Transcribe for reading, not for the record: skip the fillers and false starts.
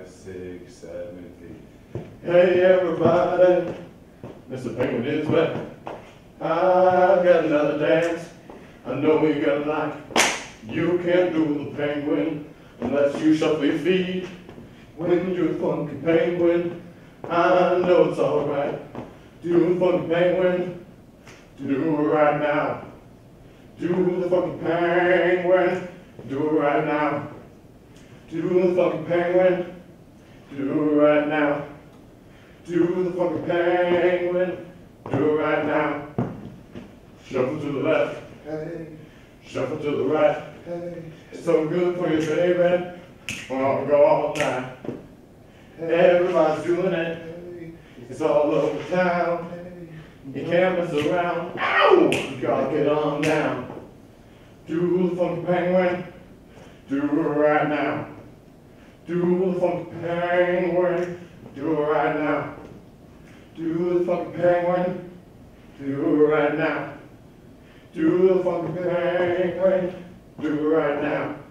5, 6, 7 feet. Hey everybody, Mr. Penguin is back. I got another dance I know you're gonna like. You can't do the penguin unless you shuffle your feet. When you're a funky penguin, I know it's alright. Do the funky penguin, do it right now. Do the funky penguin, do it right now. Do the funky penguin, do it right now. Do the funky penguin, do it right now. Shuffle to the left, hey. Shuffle to the right, hey. It's so good for you, baby. Wanna go all night. Everybody's doing it. It's all over town. You can't mess around. Ow! You gotta get on down. Do the funky penguin, do it right now. Do the funky penguin, do it right now. Do the funky penguin, do it right now. Do the funky penguin, do it right now.